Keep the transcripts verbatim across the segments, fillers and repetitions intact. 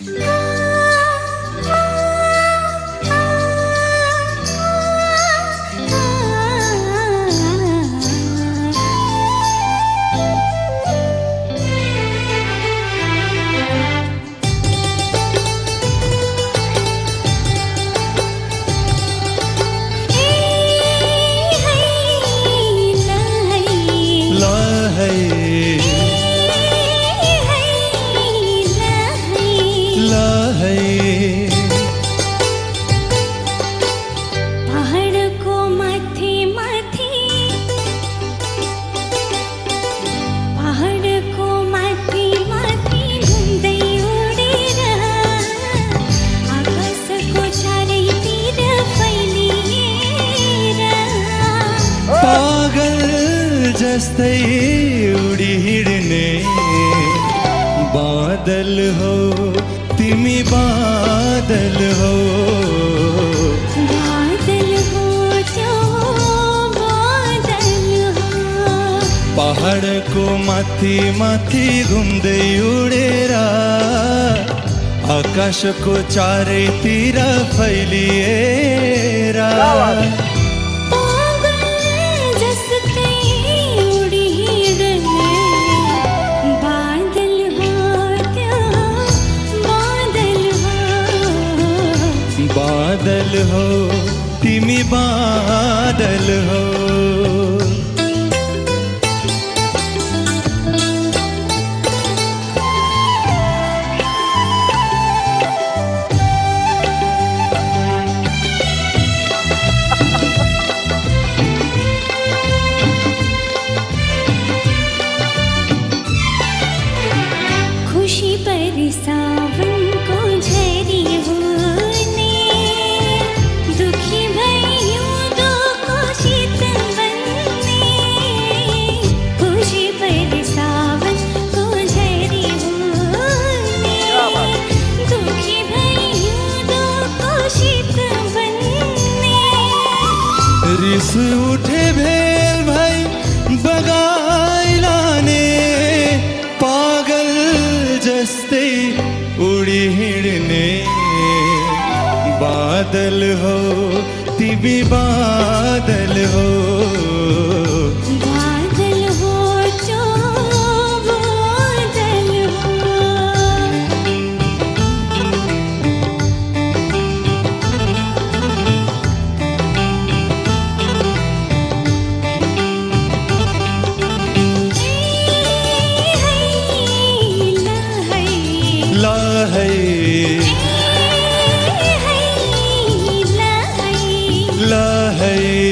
जस्तै उडी हिँड्ने बादल हो तिमी, बादल हो बादल हो त्यो बादल हो। पहाडको माथि माथि घुम्दै उडेर आकाशको चारैतिर फैलिएर बादल हो तिमी, बादल हो। खुशी पर सावन को झरी हो, रिस उठे भेल भाइ बगाई लाने पागल जस्तै उडी हिँड्ने बादल हो तिमी, बादल हो बादल हो त्यो बादल हो। ला है ला है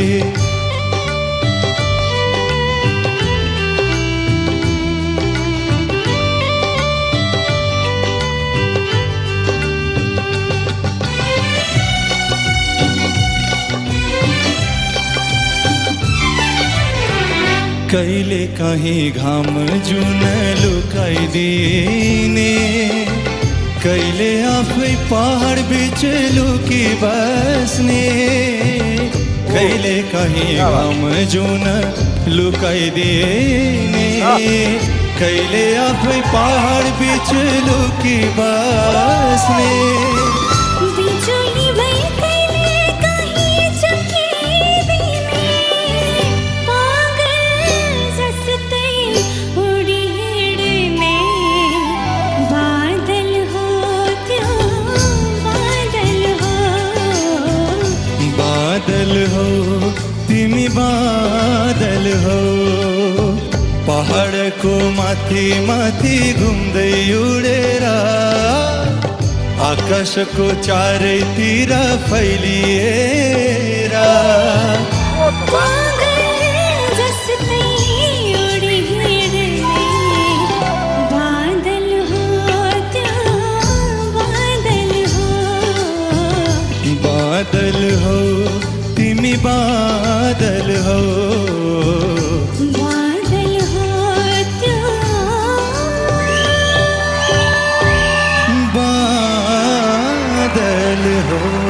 कहिले कहीं घाम जुन लुकाइदिने, कहिले आफै पहाड बीच लुकी बस्ने, कहिले कहीं घाम जुन लुकाइदिने, कहिले आफै पहाड बीच लुकी बस्ने। बादल हो तिमी, बादल हो पहाडको माथि माथि घुम्दै उडेर आकाशको चारैतिर फैलिएर बादल हो त्यो बादल हो बादल हो तिमी, बादल हो बादल हो त्यो बादल हो।